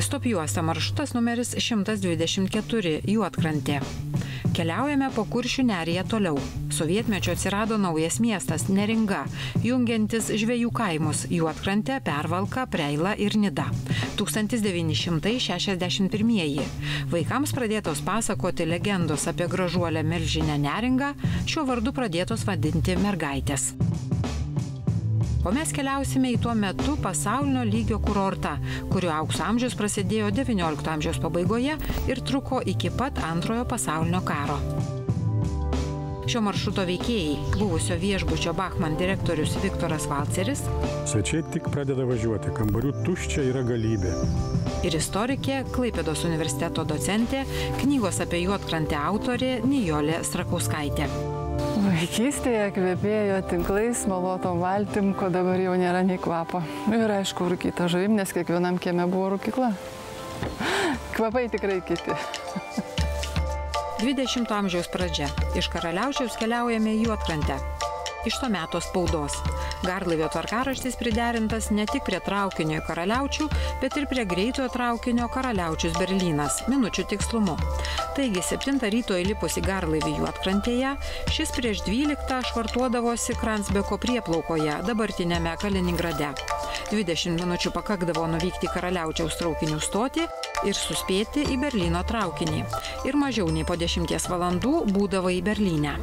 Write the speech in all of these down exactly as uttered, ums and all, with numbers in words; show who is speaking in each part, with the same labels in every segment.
Speaker 1: Stop-juosta maršrutas numeris šimtas dvidešimt keturi Juodkrantė. Keliaujame po Kuršių neriją toliau. Sovietmečio atsirado naujas miestas Neringa, jungiantis žvejų kaimus Juodkrantę, Pervalką, Preilą ir Nidą. tūkstantis devyni šimtai šešiasdešimt pirmieji. Vaikams pradėtos pasakoti legendos apie gražuolę milžinę Neringą, šiuo vardu pradėtos vadinti mergaitės. O mes keliausime į tuo metu pasaulinio lygio kurortą, kurio aukso amžius prasidėjo devyniolikto amžiaus pabaigoje ir truko iki pat antrojo pasaulinio karo. Šio maršruto veikėjai – buvusio viešbučio Bachman direktorius Viktoras Valceris.
Speaker 2: Svečiai tik pradeda važiuoti, kambarių tuščia yra galybė.
Speaker 1: Ir istorikė, Klaipėdos universiteto docentė, knygos apie Juodkrantę autorė Nijolė Strakauskaitė.
Speaker 3: Vaikystėje kvepėjo tinklais, malotom valtim, ko dabar jau nėra nei kvapo. Ir aišku, rūkyta žuvim, nes kiekvienam kieme buvo rūkykla. Kvapai tikrai kiti.
Speaker 1: dvidešimto amžiaus pradžia. Iš Karaliaučiaus keliaujame į Juodkrantę. Iš to meto spaudos. Garlaivio tvarkaraštis priderintas ne tik prie traukinio į Karaliaučių, bet ir prie greitojo traukinio Karaliaučius Berlynas, minučių tikslumu. Taigi, septintą ryto įlipus į garlaivį Juodkrantėje, šis prieš dvyliktą švartuodavosi Kransbeko prieplaukoje, dabartinėme Kaliningrade. dvidešimt minučių pakakdavo nuvykti į Karaliaučiaus traukinių stotį ir suspėti į Berlyno traukinį. Ir mažiau nei po dešimties valandų būdavo į Berlyne.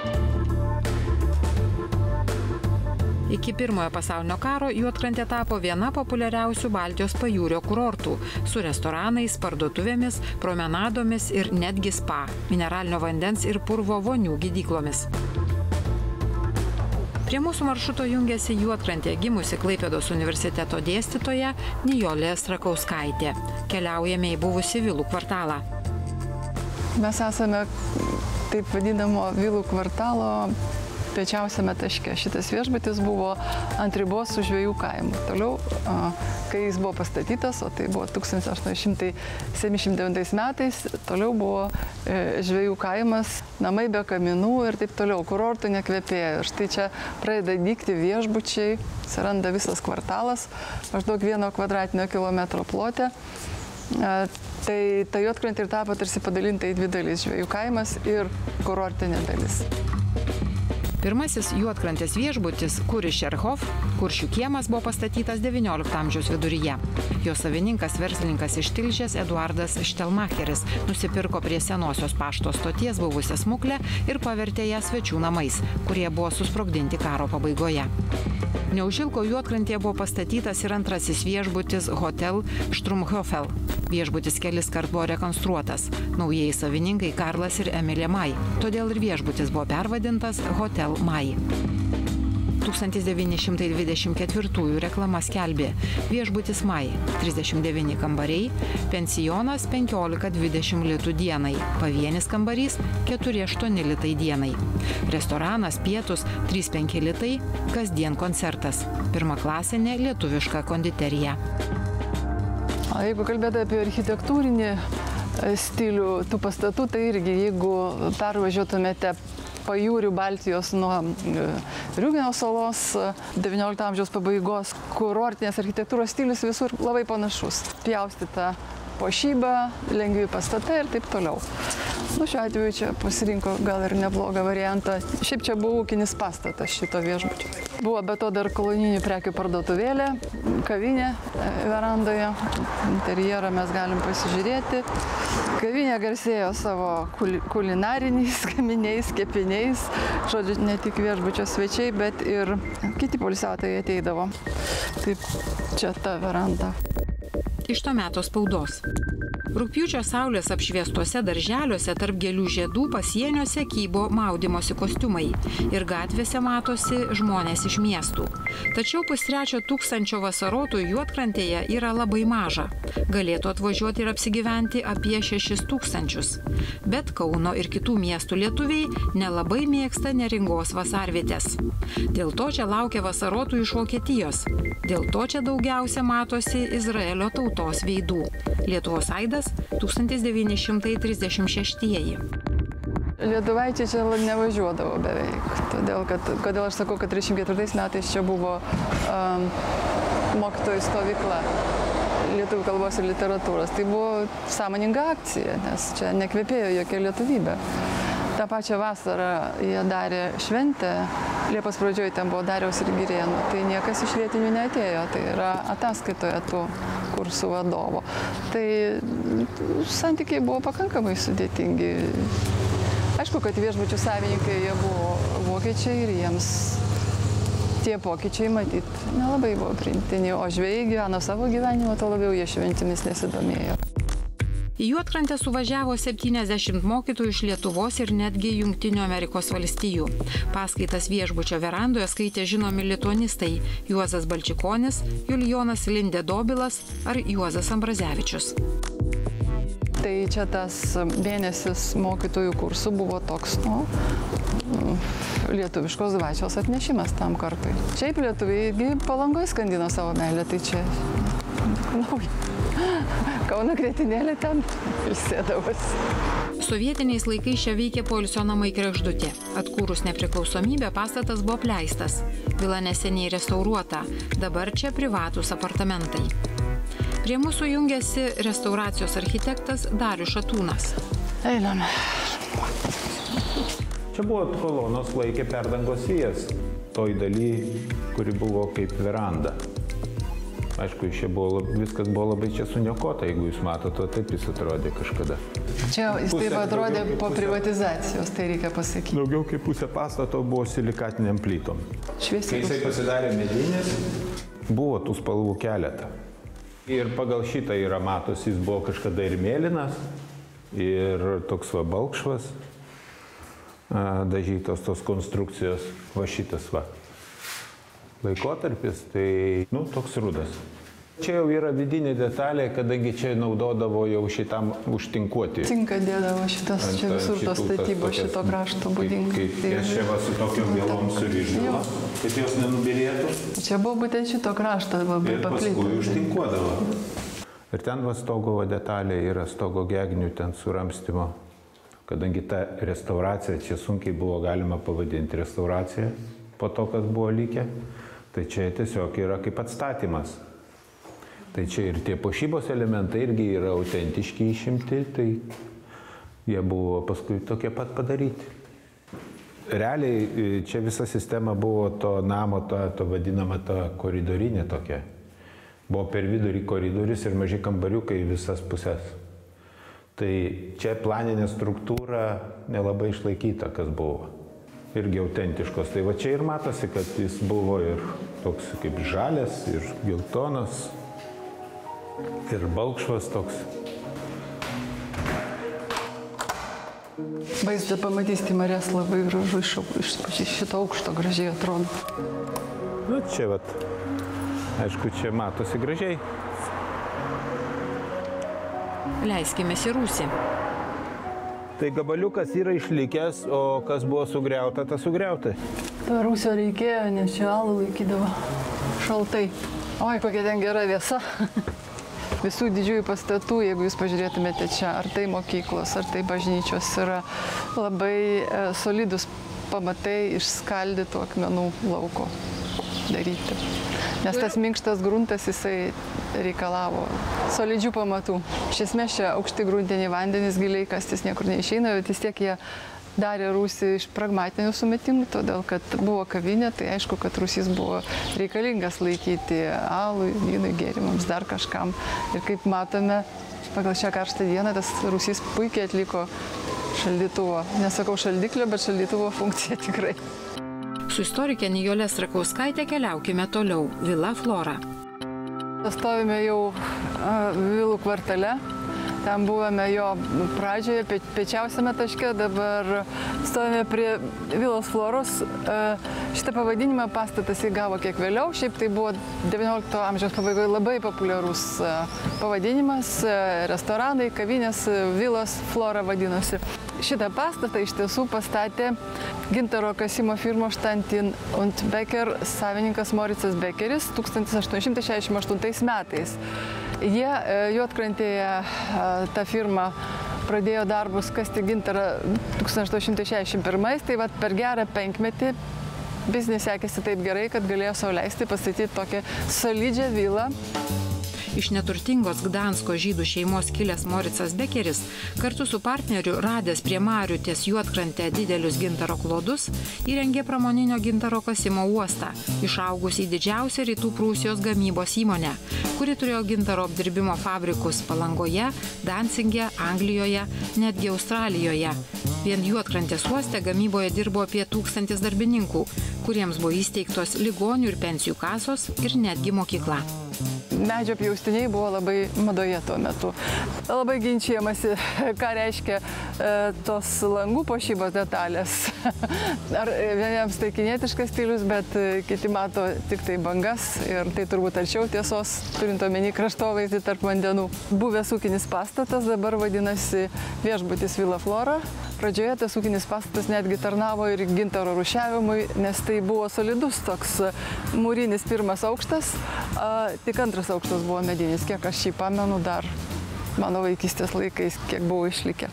Speaker 1: Iki pirmojo pasaulinio karo Juodkrantė tapo viena populiariausių Baltijos pajūrio kurortų su restoranais, parduotuvėmis, promenadomis ir netgi spa, mineralinio vandens ir purvo vonių gydyklomis. Prie mūsų maršruto jungiasi Juodkrantėje gimusi Klaipėdos universiteto dėstytoja Nijolė Strakauskaitė. Keliaujame į buvusį vilų kvartalą.
Speaker 3: Mes esame taip vadinamo vilų kvartalo piečiausiame taške. Šitas viešbutis buvo ant ribos su žvejų kaimu. Toliau, kai jis buvo pastatytas, o tai buvo tūkstantis aštuoni šimtai septyniasdešimt devintais metais, toliau buvo žvejų kaimas, namai be kaminų ir taip toliau. Kurortų nekvepėjo. Štai čia pradeda dygti viešbučiai, atsiranda visas kvartalas, maždaug vieno kvadratinio kilometro plote. Tai ta Juodkrantė ir tapo tarsi padalinta į dvi dalis, žvejų kaimas ir kurortinė dalis.
Speaker 1: Pirmasis Juodkrantės viešbutis Kurišerhof, Kuršių kiemas, buvo pastatytas devyniolikto amžiaus viduryje. Jo savininkas, verslininkas iš Tilžės Eduardas Štelmacheris nusipirko prie senosios pašto stoties buvusią smuklę ir pavertė ją svečių namais, kurie buvo susprogdinti karo pabaigoje. Neužilgo Juodkrantėje buvo pastatytas ir antrasis viešbutis Hotel Strumhofel. Viešbutis kelis kart buvo rekonstruotas. Naujieji savininkai Karlas ir Emilė Mai. Todėl ir viešbutis buvo pervadintas Hotel Mai. tūkstantis devyni šimtai dvidešimt ketvirtųjų reklama skelbė viešbutis Mai, trisdešimt devyni kambariai, pensionas penkiolika dvidešimt litų dienai, pavienis kambarys keturi aštuoni litai dienai. Restoranas, pietus trys penki litai, kasdien koncertas, pirmaklasinė lietuviška konditerija.
Speaker 3: O jeigu kalbėti apie architektūrinį stilių tų pastatų, tai irgi jeigu pervažiuotumėte pajūrių Baltijos nuo Riugeno salos devyniolikto amžiaus pabaigos, kurortinės architektūros stilius visur labai panašus. Pjaustyta puošyba, lengvi pastatai ir taip toliau. Nu, šiuo atveju čia pasirinko gal ir neblogą variantą. Šiaip čia buvo ūkinis pastatas šito viešbučio. Buvo be to dar kolonijinių prekių parduotuvėlė, kavinė verandoje. Interjerą mes galim pasižiūrėti. Kavinė garsėjo savo kulinariniais gaminiais, kepiniais. Žodžiu, ne tik viešbučio svečiai, bet ir kiti poilsiautojai ateidavo. Taip, čia ta veranda.
Speaker 1: Iš to meto spaudos. Rugpjūčio saulės apšviestuose darželiuose tarp gėlių žiedų pasieniuose kybo maudymosi kostiumai ir gatvėse matosi žmonės iš miestų. Tačiau pustrečio tūkstančio vasarotų Juodkrantėje yra labai maža. Galėtų atvažiuoti ir apsigyventi apie šešis tūkstančius. Bet Kauno ir kitų miestų lietuviai nelabai mėgsta Neringos vasarvietės. Dėl to čia laukia vasarotų iš Vokietijos. Dėl to čia daugiausia matosi Izraelio tautos veidų. Lietuvos aidas tūkstantis devyni šimtai trisdešimt šeštieji.
Speaker 3: Lietuvaičiai čia nevažiuodavo beveik. Todėl, kad, kodėl aš sakau, kad trisdešimt ketvirtais metais čia buvo um, mokytojų stovykla. lietuvių kalbos ir literatūros. Tai buvo sąmoninga akcija, nes čia nekvepėjo jokia lietuvybė. Ta pačią vasarą jie darė šventę, Liepos pradžioje ten buvo Dariaus ir Girėnų, tai niekas iš vietinių neatėjo, tai yra ataskaitoje tų kursų vadovo. Tai santykiai buvo pakankamai sudėtingi. Aišku, kad viešbučių savininkai jie buvo vokiečiai ir jiems tie pokyčiai, matyt, nelabai buvo priimtini, o žvejai gyveno savo gyvenimą, to labiau jie šventimis nesidomėjo.
Speaker 1: Į Juodkrantę suvažiavo septyniasdešimt mokytojų iš Lietuvos ir netgi Jungtinių Amerikos valstijų. Paskaitas viešbučio verandoje skaitė žinomi lituanistai Juozas Balčikonis, Julijonas Lindė Dobilas ar Juozas Ambrazevičius.
Speaker 3: Tai čia tas mėnesis mokytojų kursų buvo toks, nu, lietuviškos dvasios atnešimas tam kartui. Šiaip lietuviai Palangoje skandino savo meilę, tai čia nauja. Kauno Kretinėlė ten ilsėdavosi.
Speaker 1: Sovietiniais laikais čia veikė poilsio namai Kregždutė. Atkūrus nepriklausomybę pastatas buvo apleistas. Vila neseniai restauruota. Dabar čia privatūs apartamentai. Prie mūsų jungiasi restauracijos architektas Darius Šatūnas.
Speaker 3: Einame.
Speaker 4: Čia buvo kolonos laikė perdangos vijas. Toj daly, kuri buvo kaip veranda. Aišku, čia buvo, viskas buvo labai čia suniokota, jeigu jūs matote, taip jis atrodė kažkada.
Speaker 3: Čia jis taip atrodė po privatizacijos, tai reikia pasakyti.
Speaker 4: Daugiau kaip pusė pastato buvo silikatiniam plytom.
Speaker 3: Šviesiai.
Speaker 4: Kai jisai pasidarė medinis, buvo tų spalvų keletą. Ir pagal šitą yra matosi, jis buvo kažkada ir mėlynas, ir toks va balkšvas, dažytos tos konstrukcijos, va šitas va. Laikotarpis, tai, nu, toks rudas. Čia jau yra vidinė detalė, kadangi čia naudodavo jau šitam užtinkuoti.
Speaker 3: Tinka dėdavo šitas, čia visur tos statybos šito krašto būdingai.
Speaker 4: Kaip čia va su tokiom vėlom suriždavo, kad jos nenubirėtų.
Speaker 3: Čia buvo būtent šito krašto labai paplitę.
Speaker 4: Ir paskui užtinkuodavo. Ir ten va stogo detalė yra stogo gegnių ten suramstymo. Kadangi ta restauracija, čia sunkiai buvo galima pavadinti restauraciją po to, kas buvo likę. Tai čia tiesiog yra kaip atstatymas. Tai čia ir tie puošybos elementai irgi yra autentiški išimti, tai jie buvo paskui tokie pat padaryti. Realiai čia visa sistema buvo to namo, to, to vadinama ta koridorinė tokia. Buvo per vidurį koridorius ir maži kambariukai į visas pusės. Tai čia planinė struktūra nelabai išlaikyta, kas buvo. Irgi autentiškos. Tai va čia ir matosi, kad jis buvo ir toks kaip žalias, ir geltonas, ir balkšvas toks.
Speaker 3: Vaizdą pamatysite, Marės labai gražu iš, iš šito aukšto gražiai atrodo.
Speaker 4: Na čia vat, aišku, čia matosi gražiai.
Speaker 1: Leiskimės į rūsį.
Speaker 4: Tai gabaliukas yra išlikęs, o kas buvo sugriauta, tas sugriauta.
Speaker 3: Rūsio reikėjo, nes čia alų laikydavo šaltai. Oi, kokia ten gera vėsa. Visų didžiųjų pastatų, jeigu jūs pažiūrėtumėte čia, ar tai mokyklos, ar tai bažnyčios, yra labai e, solidus pamatai iš skaldytų akmenų lauko daryti. Nes tas minkštas gruntas, jisai reikalavo solidžių pamatų. Iš esmės čia aukšti gruntiniai vandenys, giliai kastis niekur neišeina, bet vis tiek jie darė rūsį iš pragmatinių sumetimų, todėl kad buvo kavinė, tai aišku, kad rūsys buvo reikalingas laikyti alui, vynui, gėrimams, dar kažkam. Ir kaip matome, pagal šią karštą dieną tas rūsys puikiai atliko šaldytuvo, nesakau šaldiklio, bet šaldytuvo funkciją tikrai.
Speaker 1: Su istorikė Nijolė Strakauskaitė keliaukime toliau. Vila Flora.
Speaker 3: Stovime jau Vilų kvartale. Ten buvome jo pradžioje, piečiausiame taške, dabar stovime prie Vilos Floros. Šitą pavadinimą pastatas įgavo kiek vėliau, šiaip tai buvo devyniolikto amžiaus pabaigoje labai populiarus pavadinimas, restoranai, kavinės, Vilos Flora vadinosi. Šitą pastatą iš tiesų pastatė gintaro kasimo firmos Štantin und Becker savininkas Moricas Bekeris tūkstantis aštuoni šimtai šešiasdešimt aštuntais metais. Jie Juodkrantėje tą firmą pradėjo darbus kasti gintarą tūkstantis aštuoni šimtai šešiasdešimt pirmais, tai vat per gerą penkmetį biznis sekėsi taip gerai, kad galėjo sau leisti pastatyti tokią solidžią vilą.
Speaker 1: Iš neturtingos Gdansko žydų šeimos kilęs Moricas Bekeris kartu su partneriu, radęs prie marių ties Juodkrante didelius gintaro klodus, įrengė pramoninio gintaro kasimo uostą, išaugusį didžiausią Rytų Prūsijos gamybos įmonę, kuri turėjo gintaro apdirbimo fabrikus Palangoje, Dancinge, Anglijoje, netgi Australijoje. Vien Juodkrantės uoste gamyboje dirbo apie tūkstantis darbininkų, kuriems buvo įsteigtos ligonių ir pensijų kasos ir netgi mokykla.
Speaker 3: Medžio pjaustiniai buvo labai madoje tuo metu. Labai ginčiamasi, ką reiškia e, tos langų puošybos detalės. Ar vieniems tai kinietiškas stilius, bet kiti mato tik tai bangas ir tai turbūt arčiau tiesos, turint omeny kraštovaizdį tarp vandenų. Buvęs ūkinis pastatas dabar vadinasi viešbutis Villa Flora. Pradžioje tas ūkinis pastatas netgi tarnavo ir gintaro rūšiavimui, nes tai buvo solidus toks mūrinis pirmas aukštas, a, tik antras aukštas buvo medinis, kiek aš jį pamenu dar mano vaikystės laikais, kiek buvo išlikę.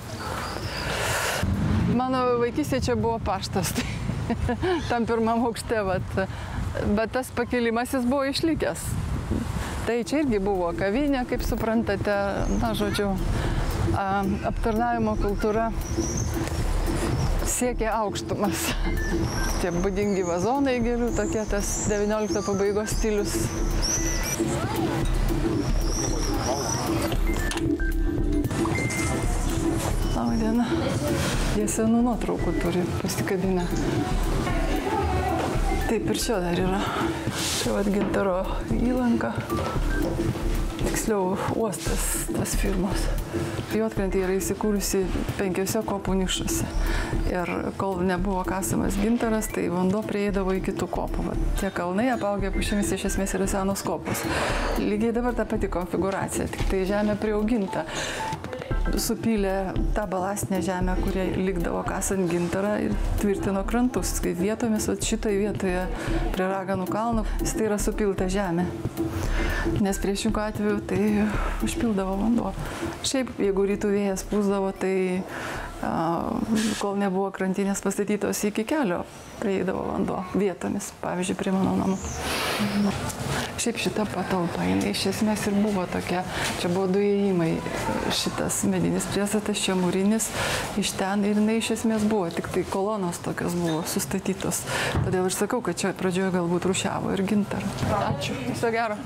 Speaker 3: Mano vaikystė čia buvo paštas, tai tam pirmam aukšte, bet, bet tas pakilimas jis buvo išlikęs. Tai čia irgi buvo kavinė, kaip suprantate, na, žodžiu, a, aptarnavimo kultūra siekia aukštumas. Tie būdingi vazonai gėlių, tokie tas devyniolikto pabaigos stilius. Labą dieną. Jie senų nuotraukų turi pasikabinę. Taip ir čia dar yra. Čia vat gintaro įlanka. Tiksliau, uostas tas firmos. Juodkrantė yra įsikūrusi penkiose kopų nišose. Ir kol nebuvo kasamas gintaras, tai vanduo prieidavo į kitų kopų. Vat tie kalnai apaugę pušimis iš esmės yra senos kopos. Lygiai dabar ta pati konfiguracija, tik tai žemė priauginta. Supylė tą balastinę žemę, kurie likdavo kasant gintarą ir tvirtino krantus. Kaip vietomis, vat šitoje vietoje prie Raganų kalno, tai yra supilta žemė. Nes priešingų atveju tai užpildavo vanduo. Šiaip, jeigu rytų vėjas pūsdavo, tai a, kol nebuvo krantinės pastatytos iki kelio, prieidavo vanduo vietomis, pavyzdžiui, prie mano namų. Šiaip šita patalpa, jinai iš esmės ir buvo tokia, čia buvo du įėjimai, šitas medinis priesatas, čia mūrinis, iš ten ir jinai iš esmės buvo, tik tai kolonos tokios buvo sustatytos. Todėl aš sakau, kad čia pradžioje galbūt rūšiavo ir gintarą. Ačiū, viso gero.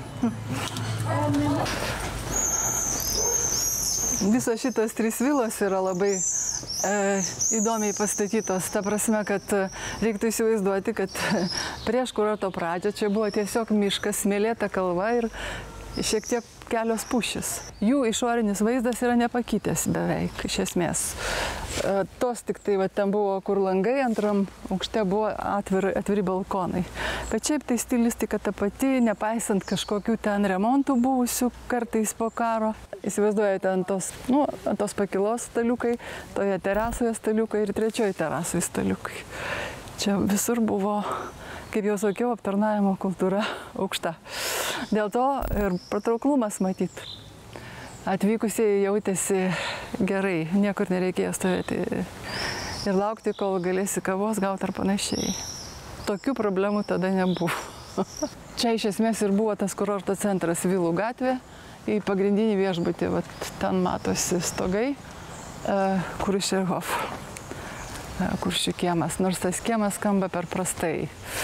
Speaker 3: Visos šitos trys vilos yra labai e, įdomiai pastatytos. Ta prasme, kad reiktų įsivaizduoti, kad prieš kurorto pradžią čia buvo tiesiog miškas, smėlėta kalva ir šiek tiek kelios pušys. Jų išorinis vaizdas yra nepakitęs beveik, iš esmės. E, tos tik tai, va, ten buvo kur langai, antram aukšte buvo atviri, atviri balkonai. Bet šiaip tai stilistika ta pati, nepaisant kažkokių ten remontų buvusių kartais po karo. Įsivaizduojate ant tos, nu, ant tos pakilos staliukai, toje terasoje staliukai ir trečioje terasoje staliukai. Čia visur buvo, kaip jau sakiau, aptarnavimo kultūra aukšta. Dėl to ir patrauklumas matyt. Atvykusieji jautėsi gerai, niekur nereikėjo stovėti ir laukti, kol galėsi kavos gauti ar panašiai. Tokių problemų tada nebuvo. Čia iš esmės ir buvo tas kurorto centras Vilų gatvė. Į pagrindinį viešbutį, vat, ten matosi stogai, uh, Kuršerhof, uh, Kuršių kiemas, nors tas kiemas skamba per prastai.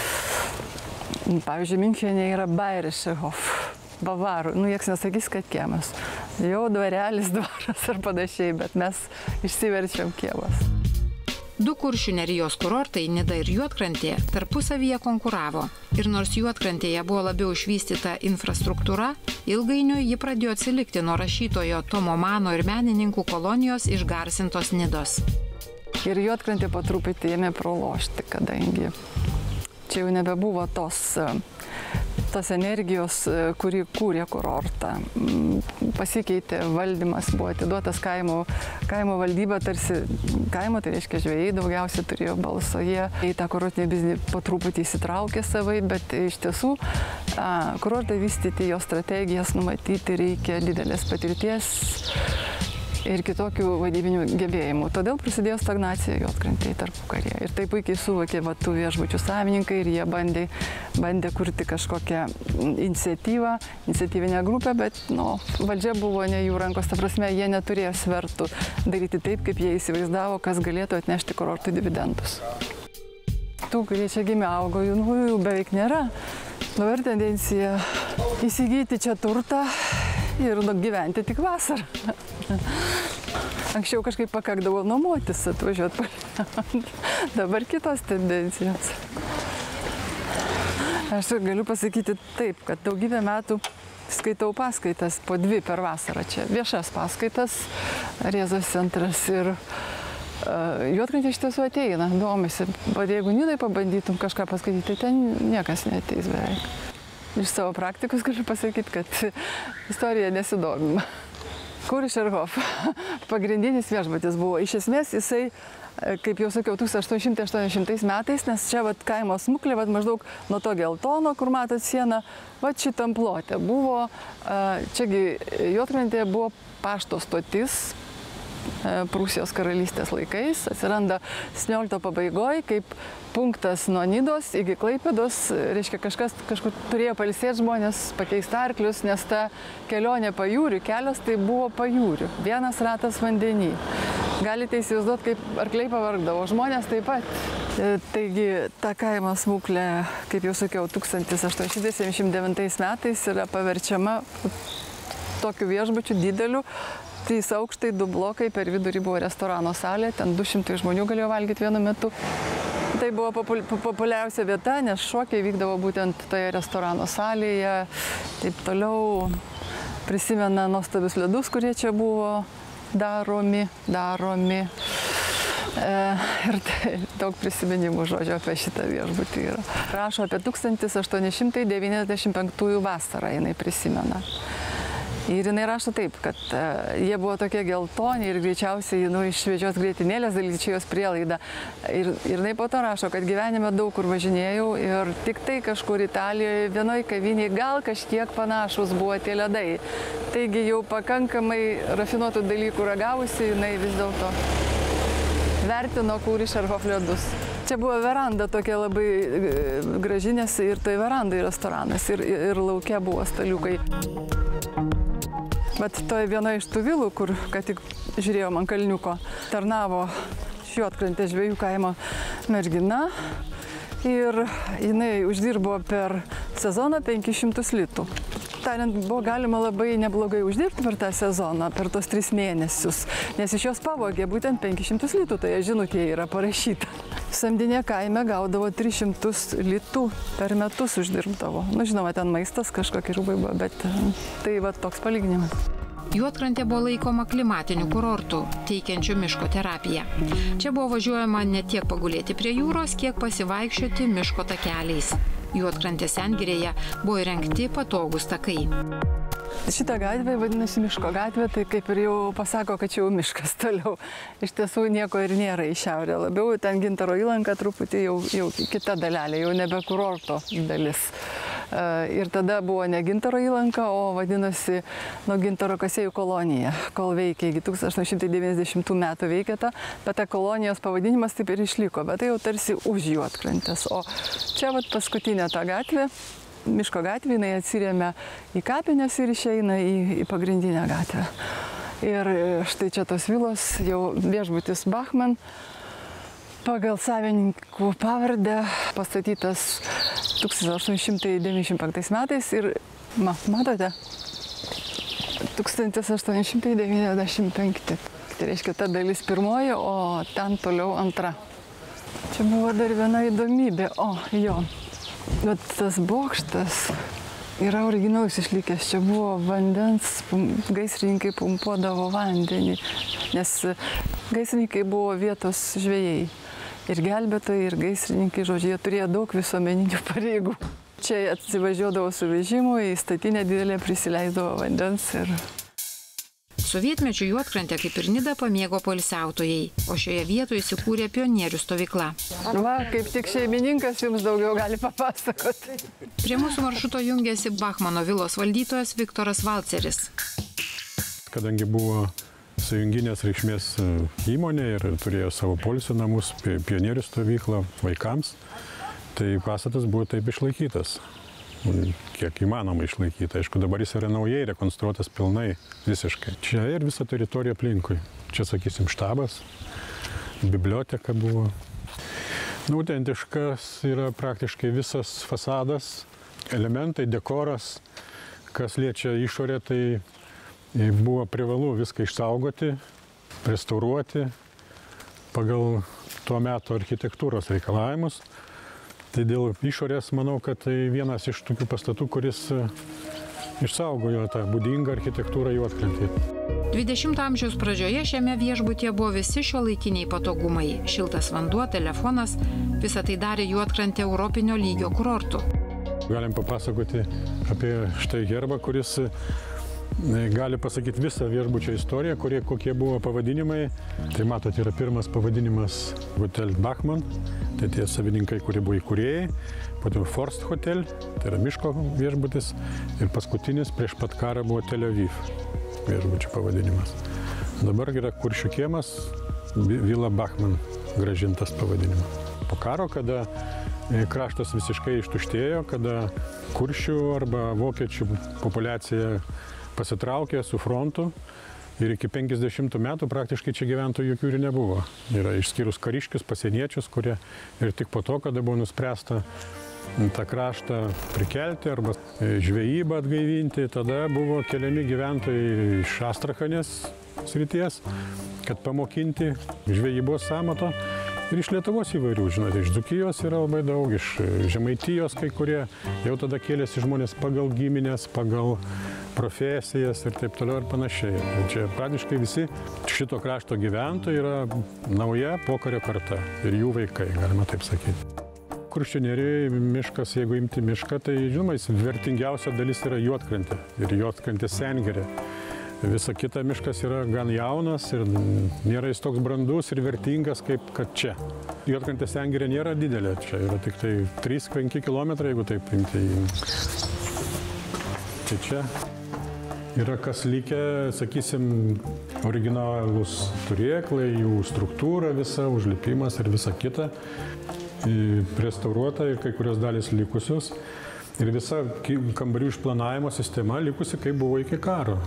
Speaker 3: Pavyzdžiui, Minchene yra Bayerischerhof, Bavarų, nu, nieks nesakys, kad kiemas. Jau dvarelis, dvaras ar panašiai, bet mes išsiverčiam kiemas.
Speaker 1: Du Kuršių nerijos kurortai, Nida ir Juodkrantė, tarpusavyje konkuravo. Ir nors Juodkrantėje buvo labiau išvystyta infrastruktūra, ilgainiui ji pradėjo atsilikti nuo rašytojo Tomo Mano ir menininkų kolonijos išgarsintos Nidos.
Speaker 3: Ir Juodkrantė po truputį ėmė pralošti, kadangi čia jau nebebuvo tos, tos energijos, kuri kūrė kurortą. Pasikeitė valdymas, buvo atiduotas kaimo, kaimo valdyba, tarsi kaimo, tai reiškia žvejai daugiausiai turėjo balso, jie į tą kurortinį biznį po truputį įsitraukė savai, bet iš tiesų a, kurortą vystyti, jo strategijas numatyti reikia didelės patirties ir kitokių vadybinių gebėjimų. Todėl prasidėjo stagnacija Juodkrantėje tarpukaryje. Ir tai puikiai suvokė va, tų viešbučių savininkai ir jie bandė, bandė kurti kažkokią iniciatyvą, iniciatyvinę grupę, bet nu, valdžia buvo ne jų rankos, ta prasme, jie neturėjo svertų daryti taip, kaip jie įsivaizdavo, kas galėtų atnešti kurortui dividendus. Tų, kurie čia gimė, augo, jų, nu, jų beveik nėra. Dabar tendencija įsigyti čia turtą ir nu, gyventi tik vasarą. Anksčiau kažkaip pakakdavo nuomotis, atvažiuoti. Dabar kitos tendencijos. Aš galiu pasakyti taip, kad daugybę metų skaitau paskaitas, po dvi per vasarą čia. Viešas paskaitas, Rėzos centras ir uh, Juodkrantė iš tiesų ateina, domisi. Bet jeigu Nidai pabandytum kažką paskaityti, tai ten niekas neateis beveik. Iš savo praktikos galiu pasakyti, kad istorija nesidomima. Kurišerhof pagrindinis viešbutis buvo. Iš esmės jisai, kaip jau sakiau, tūkstantis aštuoni šimtai aštuoniasdešimtais metais, nes čia vat, kaimo smuklė, vat, maždaug nuo to geltono, kur matot sieną, vat šitam plote buvo, čiagi Juodkrantėje buvo pašto stotis, Prūsijos karalystės laikais, atsiranda septyniolikto pabaigoje, kaip punktas nuo Nidos iki Klaipėdos, reiškia kažkas kažkur turėjo pailsėti žmonės, pakeisti arklius, nes ta kelionė pajūrių, kelias tai buvo pajūrių, vienas ratas vandenį. Galite įsivaizduoti, kaip arkliai pavargdavo, žmonės taip pat. Taigi, ta kaimo smuklė, kaip jau sakiau, tūkstantis aštuoni šimtai septyniasdešimt devintais metais yra paverčiama tokiu viešbučiu dideliu. Trys aukštai, du blokai, per vidurį buvo restorano salė, ten du šimtai žmonių galėjo valgyti vienu metu. Tai buvo populiariausia vieta, nes šokiai vykdavo būtent toje restorano salėje. Taip toliau prisimena nuostabius ledus, kurie čia buvo daromi, daromi. E, ir tai daug prisiminimų žodžio apie šitą viešbutį yra. Rašo apie tūkstantis aštuoni šimtai devyniasdešimt penktųjų vasarą, jinai prisimena. Ir jinai rašo taip, kad uh, jie buvo tokie geltoni ir greičiausiai nu, iš šviežios grietinėlės dalyčiai jos prielaida. Ir, ir jinai po to rašo, kad gyvenime daug kur važinėjau ir tik tai kažkur Italijoje vienoj kavinėje gal kažkiek panašus buvo tie ledai. Taigi jau pakankamai rafinuotų dalykų ragavusi, jinai vis dėlto vertino Kurišerhof ledus. Čia buvo veranda tokia labai gražinės ir tai verandai restoranas ir, ir lauke buvo staliukai. Bet toje vienoje iš tų vilų, kur ką tik žiūrėjom ant kalniuko, tarnavo Juodkrantės žvejų kaimo mergina ir jinai uždirbo per sezoną penkis šimtus litų. Tariant, buvo galima labai neblogai uždirbti per tą sezoną, per tos tris mėnesius, nes iš jos pavogė būtent penkis šimtus litų, tai žinutėje yra parašyta. Samdinė kaime gaudavo tris šimtus litų per metus uždirbdavo. Nu, žinoma, ten maistas kažkokie rūbai buvo, bet tai va toks palyginimas.
Speaker 1: Juodkrantė buvo laikoma klimatiniu kurortu, teikiančiu miško terapiją. Čia buvo važiuojama ne tiek pagulėti prie jūros, kiek pasivaikščioti miško takeliais. Juodkrantės sengirėje buvo įrengti patogūs takai.
Speaker 3: Šitą gatvę vadinasi miško gatvė, tai kaip ir jau pasako, kad čia jau miškas toliau. Iš tiesų nieko ir nėra į šiaurę. Labiau ten Gintaro įlanka truputį jau, jau kita dalelė, jau nebe kurorto dalis. Ir tada buvo ne Gintaro įlanka, o vadinasi nuo Gintaro kasėjų kolonija, kol veikė iki tūkstantis aštuoni šimtai devyniasdešimtų metų veikė ta, bet ta kolonijos pavadinimas taip ir išliko, bet tai jau tarsi už Juodkrantės. O čia vat paskutinė ta gatvė, miško gatvė, jinai atsiremia į kapines ir išeina į, į pagrindinę gatvę. Ir štai čia tos vilos, jau viešbutis Bachman, pagal savininkų pavardę pastatytas tūkstantis aštuoni šimtai devyniasdešimt penktais metais ir, ma, matote, tūkstantis aštuoni šimtai devyniasdešimt penkti. Tai reiškia ta dalis pirmoji, o ten toliau antra. Čia buvo dar viena įdomybė, o jo, bet tas bokštas yra originalus išlikęs. Čia buvo vandens, gaisrininkai pumpuodavo vandenį, nes gaisrininkai buvo vietos žvejai. Ir gelbėtojai, ir gaisrininkai, žodžiu, jie turėjo daug visuomeninių pareigų. Čia atsivažiuodavo su vežimu, į statinę didelę prisileisdavo vandens ir...
Speaker 1: Sovietmečiu Juodkrantę kaip ir Nidą pamėgo poilsiautojai, o šioje vietoje įsikūrė pionierių stovykla.
Speaker 3: Va, kaip tik šeimininkas jums daugiau gali papasakoti.
Speaker 1: Prie mūsų maršruto jungiasi Bachmano vilos valdytojas Viktoras Valceris.
Speaker 2: Kadangi buvo sąjunginės reikšmės įmonė ir turėjo savo poilsio namus, pionierių stovyklą vaikams. Tai pastatas buvo taip išlaikytas, kiek įmanoma išlaikyti. Aišku, dabar jis yra naujai rekonstruotas pilnai, visiškai. Čia ir visa teritorija aplinkui. Čia, sakysim, štabas, biblioteka buvo. Autentiškas yra praktiškai visas fasadas, elementai, dekoras. Kas liečia išorę, tai buvo privalu viską išsaugoti, restauruoti pagal tuo metu architektūros reikalavimus. Tai dėl išorės manau, kad tai vienas iš tokių pastatų, kuris išsaugojo tą būdingą architektūrą Juodkrantėje.
Speaker 1: dvidešimto amžiaus pradžioje šiame viešbutyje buvo visi šiuolaikiniai patogumai. Šiltas vanduo, telefonas, visą tai darė Juodkrantę europinio lygio kurortu.
Speaker 2: Galim papasakoti apie štai herbą, kuris gali pasakyti visą viešbučio istoriją, kurie, kokie buvo pavadinimai. Tai matot, yra pirmas pavadinimas Hotel Bachman, tai tie savininkai, kurie buvo įkūrėjai. Potom Forst Hotel, tai yra miško viešbutis. Ir paskutinis prieš pat karą buvo Tel Aviv viešbučio pavadinimas. Dabar yra Kuršių kiemas, Vila Bachman grąžintas pavadinimas. Po karo, kada kraštas visiškai ištuštėjo, kada kuršių arba vokiečių populiacija pasitraukė su frontu ir iki penkiasdešimtų metų praktiškai čia gyventojų jokių ir nebuvo. Yra išskyrus kariškius, pasieniečius, kurie ir tik po to, kada buvo nuspręsta tą kraštą prikelti arba žvejybą atgaivinti, tada buvo keliami gyventojai iš Astrachanės srities, kad pamokinti žvejybos amato. Ir iš Lietuvos įvairių, žinote, iš Dzūkijos yra labai daug, iš Žemaitijos kai kurie, jau tada kėlėsi žmonės pagal giminės, pagal profesijas ir taip toliau ir panašiai. Čia praktiškai visi šito krašto gyventojai yra nauja pokario karta ir jų vaikai, galima taip sakyti. Kuršių nerijoj miškas, jeigu imti mišką, tai žinoma, vertingiausia dalis yra Juodkrantė ir Juodkrantės Sengirė. Visa kita miškas yra gan jaunas ir nėra jis toks brandus ir vertingas kaip kad čia. Juodkrantės Sengirė nėra didelė, čia yra tik tai trys penki kilometrai, jeigu taip imti. Tai čia yra kas likę, sakysim, originalūs turėklai, jų struktūra visa, užlipimas ir visa kita. Restauruota ir kai kurios dalys likusios. Ir visa kambarių išplanavimo sistema likusi, kaip buvo iki karo.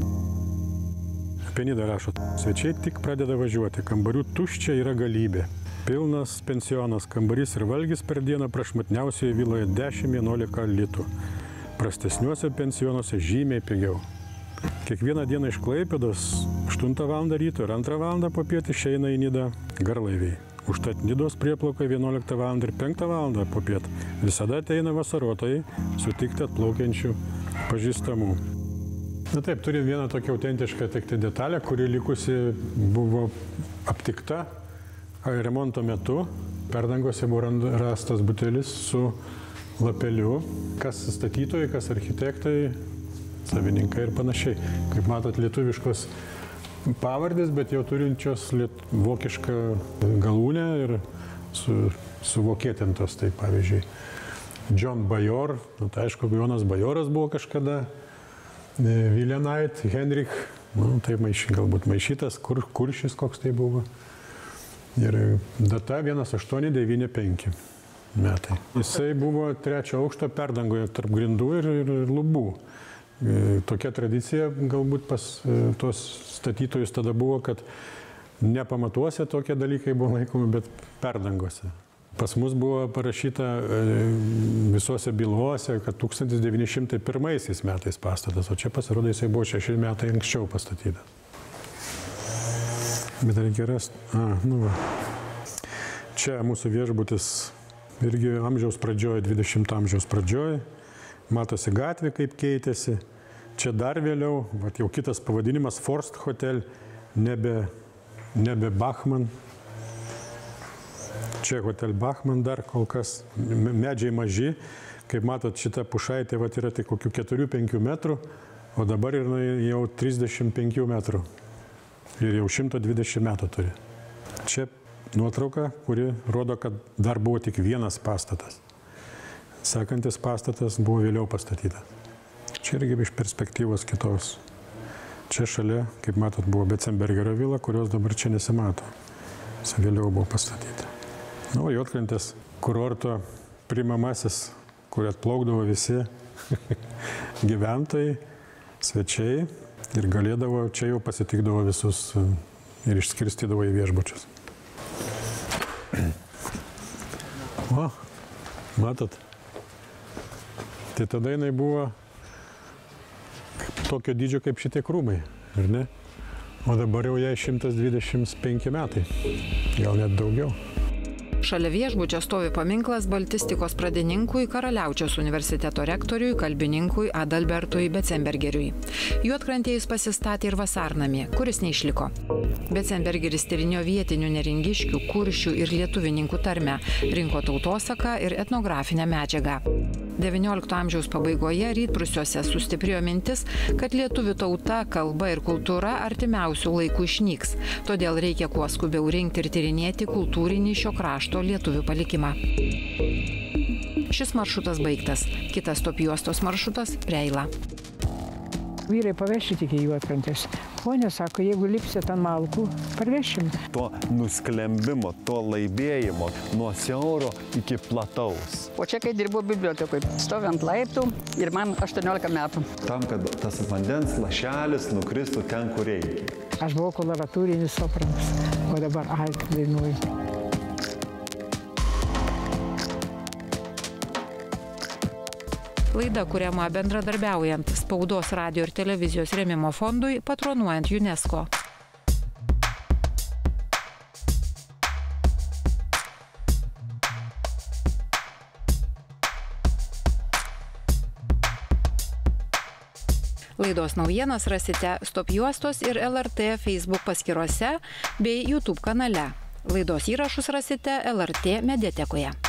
Speaker 2: Penida rašo, svečiai tik pradeda važiuoti, kambarių tuščia yra galybė. Pilnas pensionas, kambarys ir valgis per dieną prašmatniausioje viloje dešimt vienuolika litų. Prastesniuose pensionuose žymiai pigiau. Kiekvieną dieną iš Klaipėdos aštuntą valandą ryto ir antrą valandą popiet išeina į Nidą garlaiviai. Užtat Nidos prieplaukai vienuoliktą valandą ir penktą valandą popiet visada ateina vasarotojai sutikti atplaukiančių pažįstamų. Na taip, turim vieną tokią autentišką tiktai detalę, kuri likusi buvo aptikta remonto metu. Perdangose buvo rastas butelis su lapeliu. Kas statytojai, kas architektai, savininkai ir panašiai. Kaip matot, lietuviškos pavardės, bet jau turinčios liet... vokišką galūnę ir su... suvokietintos. Tai pavyzdžiui, John Bajor, nu, tai aišku, Jonas Bajoras buvo kažkada, Vilenait, Henrik, nu, tai maiš, galbūt maišytas, kur, kuršis koks tai buvo. Ir data vienas aštuoni devyni penki metai. Jisai buvo trečio aukšto perdangoje tarp grindų ir, ir, ir lubų. Tokia tradicija galbūt pas tos statytojus tada buvo, kad ne pamatuose tokie dalykai buvo laikomi, bet perdangose. Pas mus buvo parašyta visose bylose, kad tūkstantis devyni šimtai pirmaisiais metais pastatas, o čia pasirodo jisai buvo šeši metai anksčiau pastatyta. Bet reikia rasti. A, nu va. Čia mūsų viešbutis irgi amžiaus pradžioje, dvidešimto amžiaus pradžioje. Matosi gatvė, kaip keitėsi. Čia dar vėliau, vat jau kitas pavadinimas, Forst Hotel, nebe, nebe Bachman. Čia Hotel Bachman dar kol kas, medžiai maži. Kaip matot, šita pušaitė vat yra tik kokių keturių penkių metrų, o dabar yra jau trisdešimt penkių metrų. Ir jau šimtas dvidešimt metų turi. Čia nuotrauka, kuri rodo, kad dar buvo tik vienas pastatas. Sekantis pastatas buvo vėliau pastatytas. Čia irgi iš perspektyvos kitos. Čia šalia, kaip matot, buvo Becembergerio vila, kurios dabar čia nesimato. Jis vėliau buvo pastatyta. Nu, Juodkrantės kurorto primamasis, kur atplaukdavo visi gyventojai, svečiai ir galėdavo, čia jau pasitikdavo visus ir išskirstydavo į viešbučius. O, matot, tai tada jinai buvo tokio dydžio kaip šitie krūmai, ar ne? O dabar jau jai šimtas dvidešimt penki metai, gal net daugiau.
Speaker 1: Šalia viešbučio stovi paminklas baltistikos pradininkui, Karaliaučiaus universiteto rektoriui, kalbininkui Adalbertui Becembergeriui. Juodkrantėje jis pasistatė ir vasarnamį, kuris neišliko. Becembergeris tyrinėjo vietinių neringiškių, kuršių ir lietuvininkų tarmę, rinko tautosaką ir etnografinę medžiagą. devyniolikto amžiaus pabaigoje Rytprūsiuose sustiprėjo mintis, kad lietuvių tauta, kalba ir kultūra artimiausių laikų išnyks. Todėl reikia kuo skubiau rinkti ir tyrinėti kultūrinį šio krašto lietuvių palikimą. Šis maršrutas baigtas. Kitas top juostos maršrutas – Preila.
Speaker 5: Vyrai pavešit iki Juodkrantės. Ponė sako, jeigu lipsit ant malkų, parvešim.
Speaker 6: To nusklembimo, to laibėjimo nuo siauro iki plataus.
Speaker 7: O čia, kai dirbau bibliotekoje, stovi ant laiptų ir man aštuoniolika metų.
Speaker 6: Tam, kad tas vandens lašelis nukristų ten, kur reikia.
Speaker 5: Aš buvau koloratūrinis sopranas, o dabar alt dainuoju.
Speaker 1: Laida kuriama bendradarbiaujant Spaudos, radijo ir televizijos rėmimo fondui, patronuojant UNESCO. Laidos naujienas rasite Stop juostos ir L R T Facebook paskyrose bei YouTube kanale. Laidos įrašus rasite L R T mediatekoje.